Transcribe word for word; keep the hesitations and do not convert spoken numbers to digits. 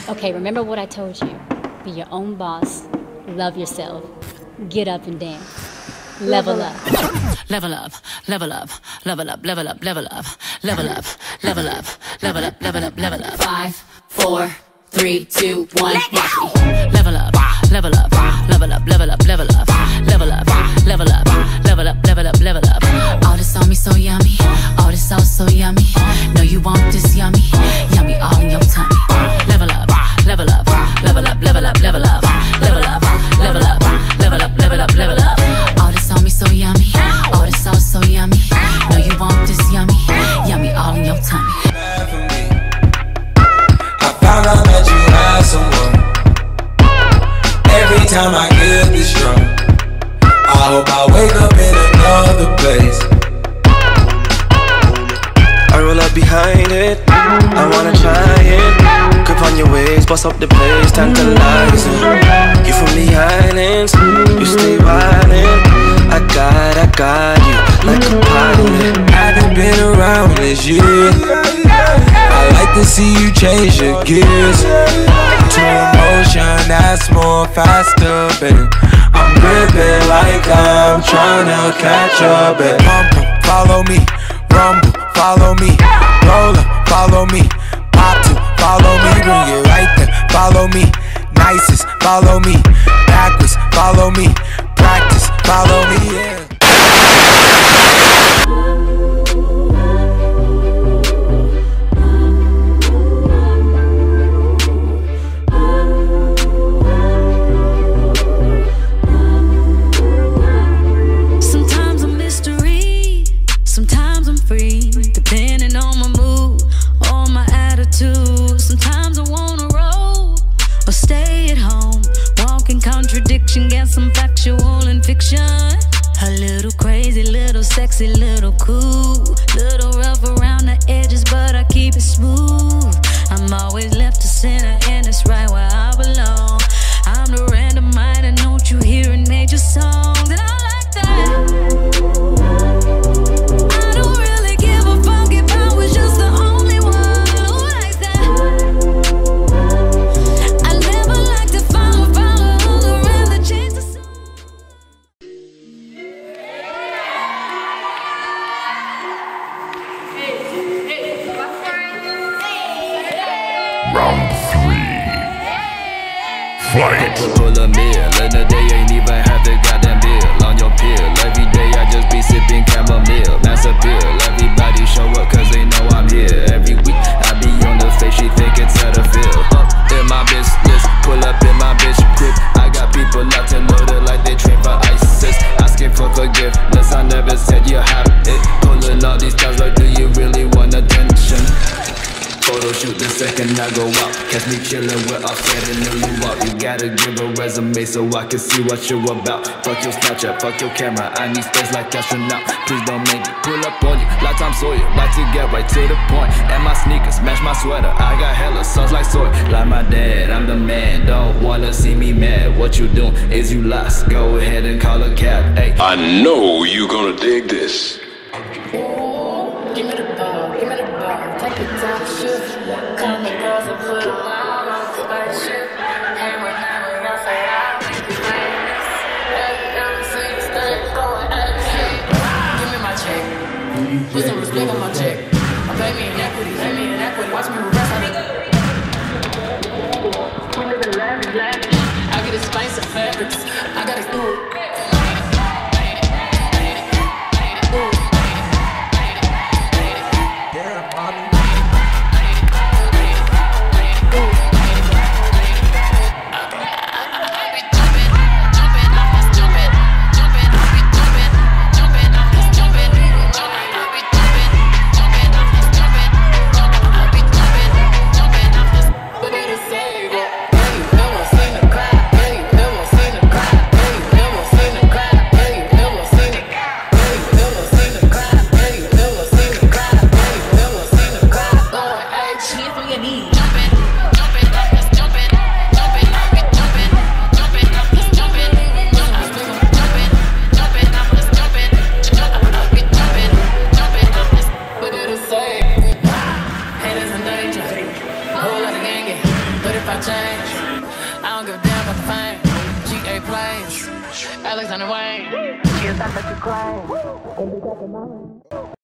Okay, remember what I told you. Be your own boss. Love yourself. Get up and dance. Level up. Level up, level up, level up, level up, level up, level up, level up, level up, level up, level up. Five, four, three, two, one. Level up, level up, level up, level up, level up, level up, level up, level up, level up, level up. All this on me so yummy, all this sauce so yummy. Know you want this yummy, yummy all in your tummy. Level up, level up, level up, level up, level up, level up, level up, level up, level up, level up. All this on me so yummy, all this sauce so yummy. Know you want this yummy, yummy all in your tummy. I found out that you had someone. Every time I get this drunk, I hope I wake up in another place. I roll up behind it, I wanna try it. Grip on your waist, bust up the place, tantalizing. You from the islands, you stay wildin'. I got, I got you, like a pilot. Haven't been around this year. I like to see you change your gears to emotion that's more faster, babe. I'm gripping like I'm tryna catch up, babe. Pump, follow me, rumble, follow me, roll up, follow me, pop to, follow me, bring it right there, follow me, nicest, follow me, backwards, follow me, practice, follow me, yeah. Sometimes I'm mystery, sometimes I'm free, depending on my mood or my attitude. Sometimes I wanna roll or stay at home, walking contradiction, get some factual and fiction. A little crazy, little sexy, little cool, little rough around the edges, but I keep it smooth. I'm always left to center, and it's right where I belong. I'm the random mind, don't you hear in major songs, and I like that. I don't really give a fuck if I was just the only one who likes that. I never like to follow, follow others around the chase the sun. Round three. Fight. Pull a meal, in the day ain't even have the goddamn bill on your pill. Every day I just be sipping chamomile, mass appeal. Everybody show up cause they know I'm here. Every week I be on the face, she think it's how to feel. Up in my business, pull up in my bitch crib. I got people locked and loaded like they train for ISIS. Asking for forgiveness, I never said you have it. Pulling all these times like, do you really want attention? Photo shoot the second I go out. Catch me chillin' with Offset and New York. You gotta give a resume so I can see what you about. Fuck your Snapchat, fuck your camera. I need space like astronaut. Please don't make it pull up on you. Like Tom Sawyer, like to get right to the point. And my sneakers match my sweater. I got hella sauce like soy. Like my dad, I'm the man. Don't wanna see me mad. What you doing is you lost. Go ahead and call a cab. Ay. I know you gonna dig this. Give me the ball, give me the ball, take the top shit. Come the girls and put them all on the spaceship. Hey, when I when y'all say I make you famous, every single state going at shit. Give me my check, put some respect on my check. I pay me in equity, pay me in equity. Watch me reverse on it. I get expensive fabrics, I got it through. Ooh. my change. I don't give a damn about the fame. G A plays, Alexander Wayne. Yes, I bet you claim.